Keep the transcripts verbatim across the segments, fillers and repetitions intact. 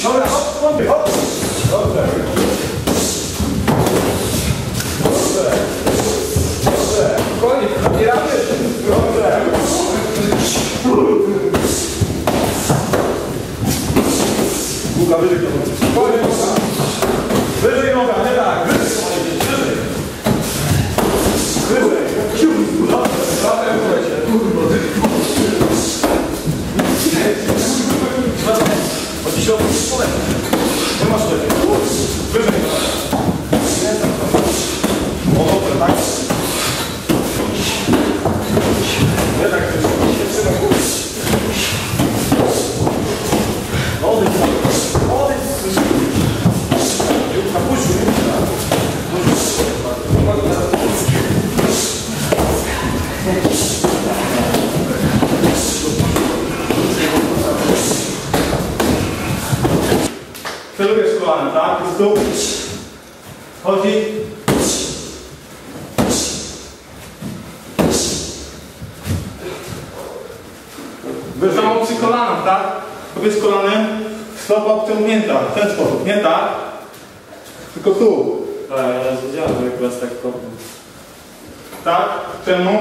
Dobra, hop, hop. Dobrze. Dobrze. Dobrze. Koniec, zabieramy. Dobrze. Buka wyżej. Koniec. Wyżej noga, nie tak. Wyżej. Wyżej. Wyżej. Dobrze. Zatem wlecie. Od dziesiątego spodem. Nie masz lepiej. Wyżej. O, dobrze, tak? Nie tak, trzeba górę. Odejdź. Odejdź. Jurka, puść mnie. Celujesz kolanem, tak? Po prostu chodzi. Wyżamy przy kolanach, tak? Powiedz kolanem, stopa obciągnięta, w ten sposób, nie tak? Tylko tu. Tak, ja widziałem, jak was tak kopnął. Tak? Czemu?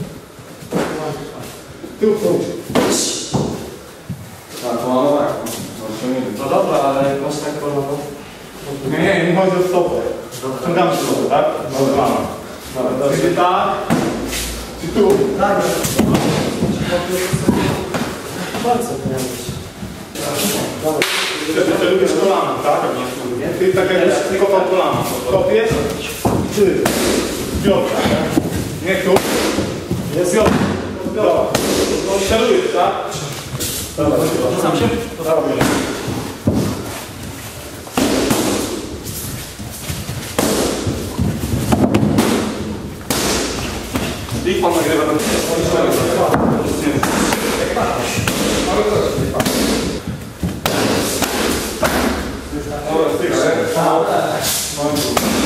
Tu, tu. Tak, no tak. No dobra, ale jak masz tak kolano... Nie, nie, nie chodzi o stopę. Wciągamy stopę, tak? Dobra. Dobra, czyli tak? Czy tu? Tak, palce pojawić. Dobra. Celujesz kolana, tak? Ty tak jakbyś kopał kolana. Kopiesz? Ty. Biodra, tak? Nie tu. Jest biodra. Dobra. Celujesz, tak? Dobra, rzucam się? Dobra. I pan nagrywa tam. Dobra, styk.